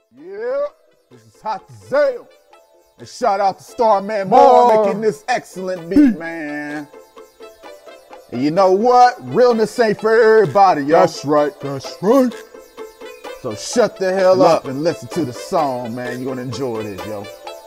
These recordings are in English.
Yeah, this is Hot as Hell. And shout out to Starman Moore making this excellent beat, man. And you know what? Realness ain't for everybody, yo. That's right, that's right. So shut the hell up and listen to the song, man. You're gonna enjoy this, yo.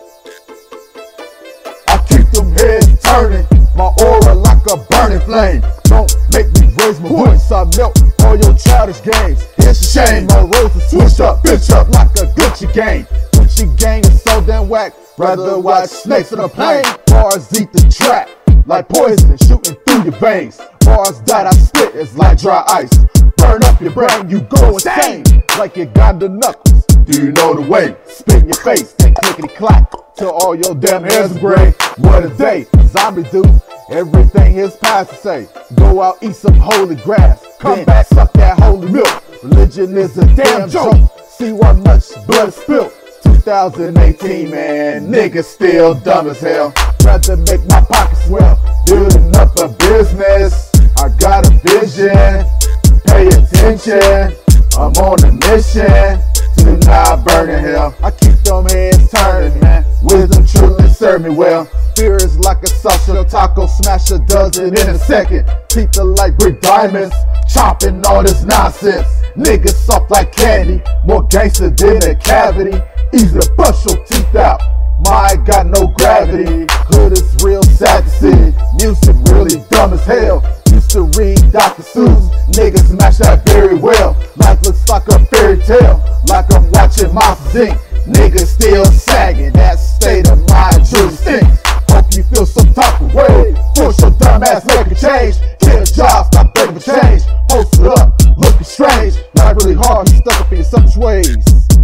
I keep them heads turning, my aura like a burning flame. Don't make me raise my voice, I melt all your childish games. It's a shame, my roads are switched up, bitch up like a Gucci gang. Gucci gang is so damn whack, rather watch snakes on a plane. Bars eat the track, like poison shooting through your veins. Bars that I spit is like dry ice. Burn up your brain, you go insane, like you got the knuckles. Do you know the way? Spit in your face, then clickety clack, till all your damn hairs are gray. What a day, a zombie do everything his pastor say. Go out, eat some holy grass, come back, suck that holy milk. Religion is a damn joke, see what much blood is spilled. 2018, man, niggas still dumb as hell. Rather make my pockets swell, building up a business. I got a vision, pay attention. I'm on a mission to not burn in hell. I keep them heads turning, man. Wisdom truly serve me well. Fear is like a social taco smasher, does it in a second. Teeth are like brick diamonds, chopping all this nonsense. Niggas soft like candy, more gangster than a cavity. Easy to bust your teeth out, mind got no gravity. Hood is real sad to see, music really dumb as hell. Used to read Dr. Seuss, niggas smash that very well. Life looks like a fairy tale, like I'm watching Monsters Inc. Niggas still sagging, that state of mind truly stinks. Hope you feel some type of way, force your dumb ass make a change. Get a job, stop begging for change. Post it up, looking strange. Life really hard, you stuck up in your selfish ways.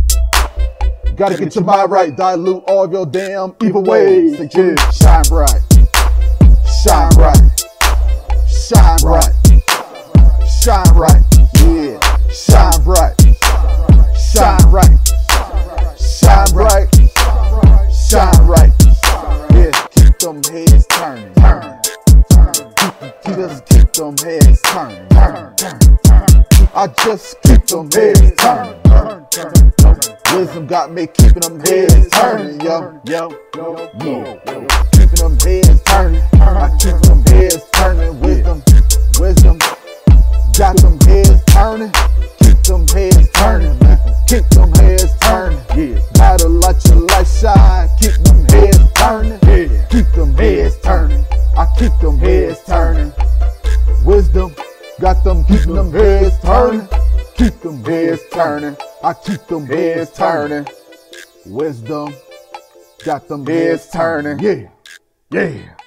Gotta get your mind right, dilute all of your damn evil ways. Again, shine bright, shine bright, shine bright, shine bright, yeah, shine bright, shine bright, shine bright, shine bright, yeah. Keep them heads turning, keep them heads turning, I just keep them heads turning. Wisdom got me keeping them heads turning, yo. Keeping them heads turning. I keep them heads turning. Wisdom got them heads turning. Keep them heads turning, man. Keep them heads turning. Yeah. Gotta let your light shine. Keep them heads turning. Yeah. Keep them heads turning. I keep them heads turning. Wisdom got them keeping them heads turning. Keep them heads turning. I keep them heads turning. Wisdom got them heads turning. Yeah.